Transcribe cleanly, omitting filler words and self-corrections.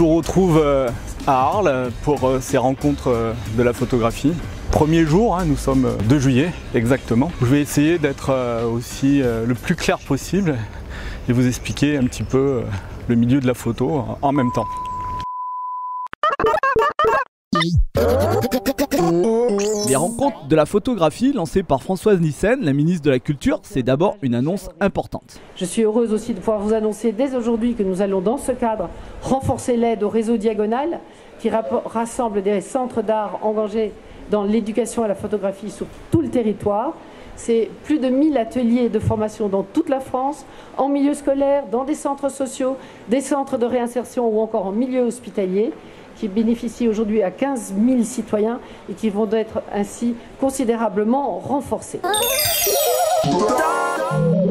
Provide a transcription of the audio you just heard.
vous retrouve à Arles pour ces rencontres de la photographie. Premier jour, nous sommes 2 juillet exactement. Je vais essayer d'être aussi le plus clair possible et vous expliquer un petit peu le milieu de la photo en même temps. Les rencontres de la photographie lancées par Françoise Nyssen, la ministre de la Culture, c'est d'abord une annonce importante. Je suis heureuse aussi de pouvoir vous annoncer dès aujourd'hui que nous allons dans ce cadre renforcer l'aide au réseau Diagonale qui rassemble des centres d'art engagés dans l'éducation à la photographie sur tout le territoire. C'est plus de 1000 ateliers de formation dans toute la France, en milieu scolaire, dans des centres sociaux, des centres de réinsertion ou encore en milieu hospitalier, qui bénéficient aujourd'hui à 15 000 citoyens et qui vont être ainsi considérablement renforcés.